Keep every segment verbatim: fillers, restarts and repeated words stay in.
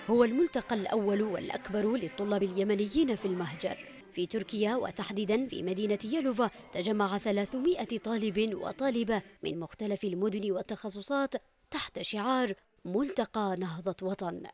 هو الملتقى الأول والأكبر للطلاب اليمنيين في المهجر في تركيا، وتحديدا في مدينة يالوفا تجمع ثلاثمائة طالب وطالبة من مختلف المدن والتخصصات تحت شعار ملتقى نهضة وطن.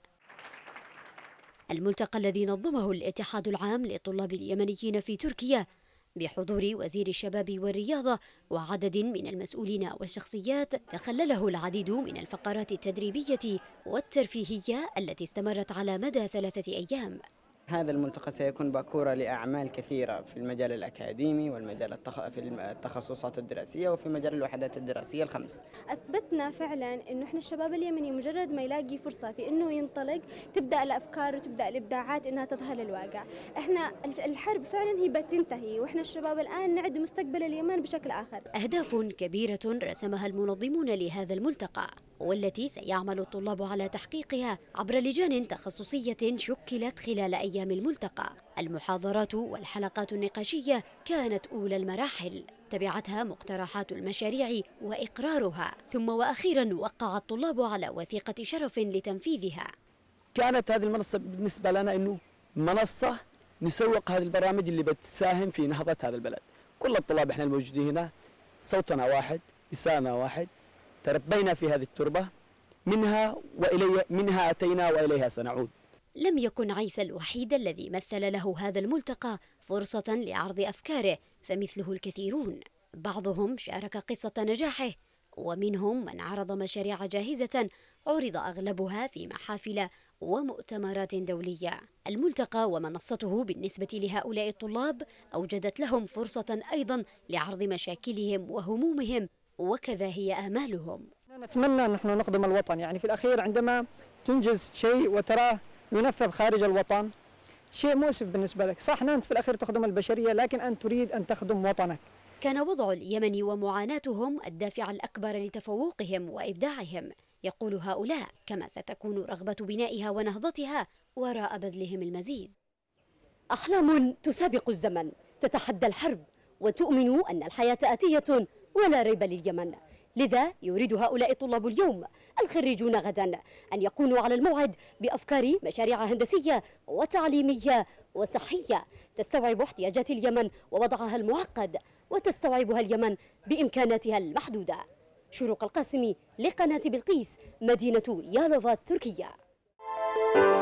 الملتقى الذي نظمه الاتحاد العام للطلاب اليمنيين في تركيا بحضور وزير الشباب والرياضة وعدد من المسؤولين والشخصيات تخلله العديد من الفقرات التدريبية والترفيهية التي استمرت على مدى ثلاثة أيام. هذا الملتقى سيكون باكورة لأعمال كثيرة في المجال الأكاديمي والمجال التخ... في التخصصات الدراسية وفي مجال الوحدات الدراسية الخمس. أثبتنا فعلا إنه إحنا الشباب اليمني مجرد ما يلاقي فرصة في إنه ينطلق تبدأ الأفكار وتبدأ الإبداعات إنها تظهر للواقع. إحنا الحرب فعلا هي بتنتهي، وإحنا الشباب الآن نعد مستقبل اليمن بشكل آخر. أهداف كبيرة رسمها المنظمون لهذا الملتقى، والتي سيعمل الطلاب على تحقيقها عبر لجان تخصصية شكلت خلال أيام الملتقى. المحاضرات والحلقات النقاشية كانت أولى المراحل، تبعتها مقترحات المشاريع وإقرارها، ثم وأخيرا وقع الطلاب على وثيقة شرف لتنفيذها. كانت هذه المنصة بالنسبة لنا أنه منصة نسوق هذه البرامج اللي بتساهم في نهضة هذا البلد. كل الطلاب احنا الموجودين هنا صوتنا واحد، لساننا واحد، تربينا في هذه التربة، منها وإلي منها أتينا وإليها سنعود. لم يكن عيسى الوحيد الذي مثل له هذا الملتقى فرصة لعرض أفكاره، فمثله الكثيرون، بعضهم شارك قصة نجاحه، ومنهم من عرض مشاريع جاهزة عرض أغلبها في محافل ومؤتمرات دولية. الملتقى ومنصته بالنسبة لهؤلاء الطلاب أوجدت لهم فرصة أيضا لعرض مشاكلهم وهمومهم، وكذا هي آمالهم. نتمنى أن نحن نخدم الوطن، يعني في الأخير عندما تنجز شيء وتراه ينفذ خارج الوطن شيء مؤسف بالنسبة لك. صح، أنت في الأخير تخدم البشرية، لكن أنت تريد أن تخدم وطنك. كان وضع اليمن ومعاناتهم الدافع الأكبر لتفوقهم وإبداعهم، يقول هؤلاء، كما ستكون رغبة بنائها ونهضتها وراء بذلهم المزيد. أحلام تسابق الزمن، تتحدى الحرب، وتؤمن أن الحياة آتية ولا ريب لليمن. لذا يريد هؤلاء الطلاب اليوم الخريجون غدا أن يكونوا على الموعد بأفكار مشاريع هندسية وتعليمية وصحية تستوعب احتياجات اليمن ووضعها المعقد، وتستوعبها اليمن بإمكاناتها المحدودة. شروق القاسمي لقناة بلقيس، مدينة يالوفا التركية.